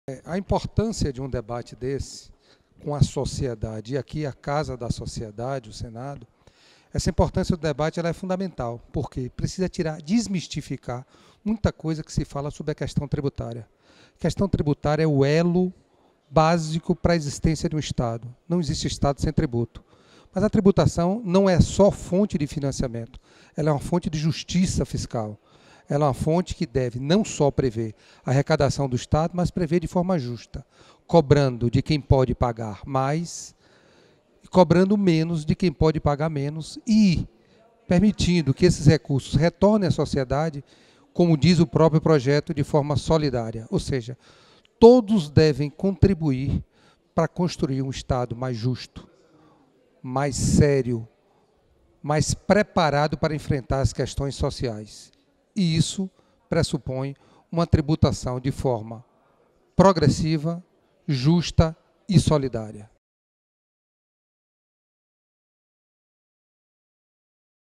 A importância de um debate desse com a sociedade, e aqui a Casa da Sociedade, o Senado, essa importância do debate ela é fundamental, porque precisa desmistificar muita coisa que se fala sobre a questão tributária. A questão tributária é o elo básico para a existência de um Estado. Não existe Estado sem tributo. Mas a tributação não é só fonte de financiamento, ela é uma fonte de justiça fiscal. Ela é uma fonte que deve não só prever a arrecadação do Estado, mas prever de forma justa, cobrando de quem pode pagar mais e cobrando menos de quem pode pagar menos e permitindo que esses recursos retornem à sociedade, como diz o próprio projeto, de forma solidária. Ou seja, todos devem contribuir para construir um Estado mais justo, mais sério, mais preparado para enfrentar as questões sociais. E isso pressupõe uma tributação de forma progressiva, justa e solidária.